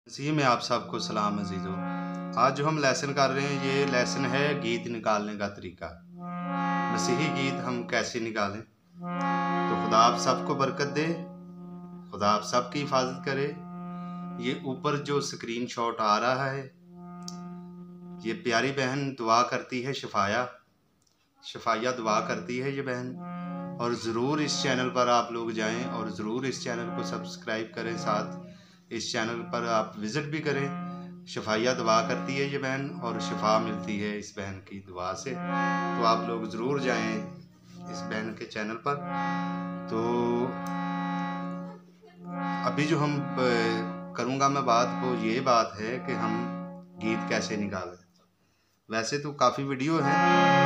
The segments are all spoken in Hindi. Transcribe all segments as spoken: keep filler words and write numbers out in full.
मसीह में आप सबको सलाम अजीज़ो। आज जो हम लेसन कर रहे हैं ये लेसन है गीत निकालने का तरीका। मसीही गीत हम कैसे निकालें। तो खुदा आप सबको बरकत दे, खुदा आप सबकी हिफाजत करे। ये ऊपर जो स्क्रीन शॉट आ रहा है ये प्यारी बहन दुआ करती है, शफाया शफाया दुआ करती है ये बहन। और ज़रूर इस चैनल पर आप लोग जाएं और ज़रूर इस चैनल को सब्सक्राइब करें, साथ इस चैनल पर आप विज़िट भी करें। शफाया दुआ करती है ये बहन और शिफा मिलती है इस बहन की दुआ से। तो आप लोग ज़रूर जाएं इस बहन के चैनल पर। तो अभी जो हम करूँगा मैं बात, वो ये बात है कि हम गीत कैसे निकालें। वैसे तो काफ़ी वीडियो हैं,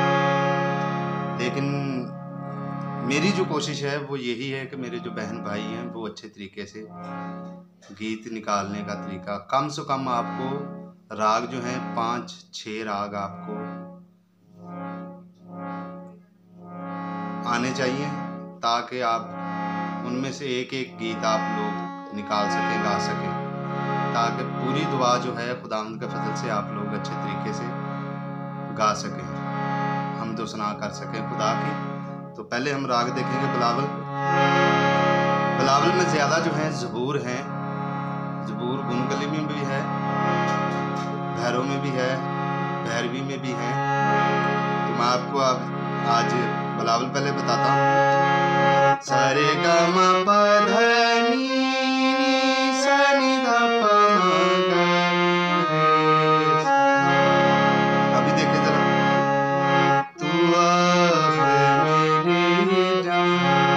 लेकिन मेरी जो कोशिश है वो यही है कि मेरे जो बहन भाई हैं वो अच्छे तरीके से गीत निकालने का तरीका, कम से कम आपको राग जो हैं पाँच छः राग आपको आने चाहिए, ताकि आप उनमें से एक एक गीत आप लोग निकाल सकें, गा सकें, ताकि पूरी दुआ जो है खुदावंद के फजल से आप लोग अच्छे तरीके से गा सकें, हम तो सना कर सकें खुदा की। तो पहले हम राग देखेंगे बिलावल। बिलावल में ज़्यादा जो है ज़बूर हैं, ज़बूर गुनगली में भी है, भैरव में भी है, भैरवी में भी है। तो मैं आपको अब आज बिलावल पहले बताता हूँ। सारे गा मा पा धा नी नी सा नी धा पा मा गा रे सा। अभी देखिए जरा। तू आफ़ मेरी जान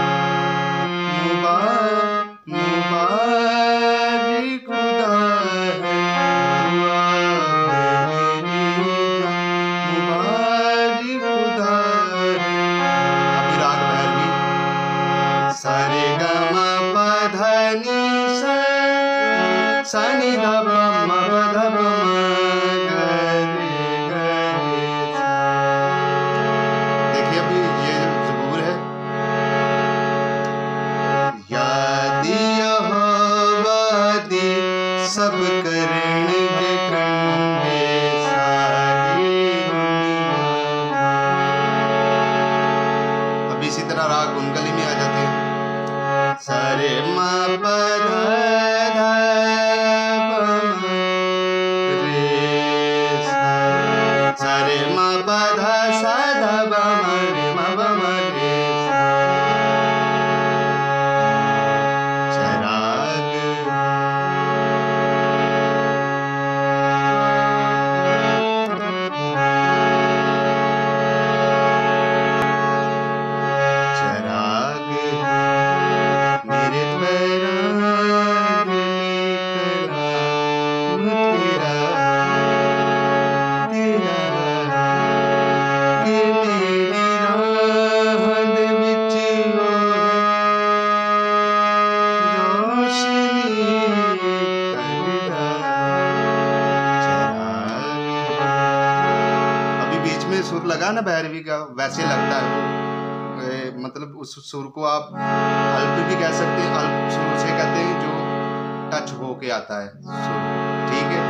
मुबारक मुबारक खुदा है, तू आफ़ मेरी जान मुबारक खुदा है। अभी राग भैरवी। सारे गा मा पा धा नी सा सा नी धा पा मा पा धा पा मा गा रे गा रे सा। देखिए अभी ये ज़बूर है। याद यहोवा दी सब करण के कंडे सारी दुनिया। अब इसी तरह राग गुनगली में आ जाते हैं। सारे मा पा धा धा पा मा रे सा। सारे मा पा धा सा धा पा मा रे मा पा मा रे सा। चराग चराग मेरे पैराग लेकर आऊं तेरा तेरा कि मेरी राह दे विच रोशनी करदा चराग। अभी बीच में सुर लगा ना भैरवी का, वैसे लगता है वो, ए, मतलब उस सुर को आप अल्प भी कह सकते हैं। अल्प सुर से कहते हैं जो टच हो के आता है सुर, ठीक है।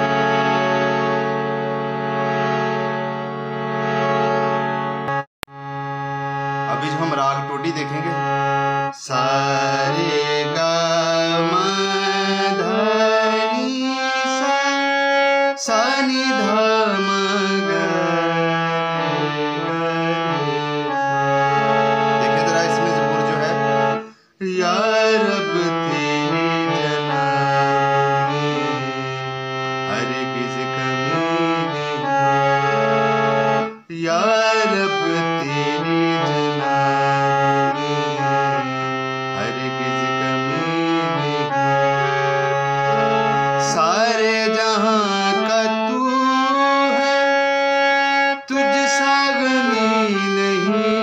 अभी जो हम राग टोडी देखेंगे। सारे गा मा धा नी सा सा नी धा मा गा रे गा रे सा। देखिए जरा इसमें ज़बूर जो है। या रब तेरी जनाब में हरगिज़ कमी नहीं, या रब तेरी जनाब में हरगिज़ कमी नहीं। सारे जहां का तू है, तुझ सा गनी नहीं,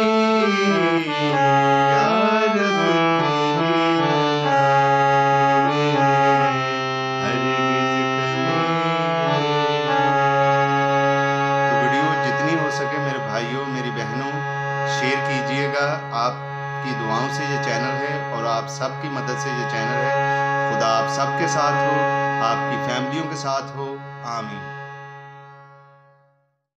या रब तेरी जनाब में हरगिज़ कमी नहीं। तो वीडियो जितनी हो सके मेरे भाइयों मेरी बहनों शेयर कीजिएगा। आपकी दुआओं से ये चैनल है और आप सबकी मदद से ये चैनल है। खुदा आप सबके साथ हो, आपकी के साथ हो। आमीन।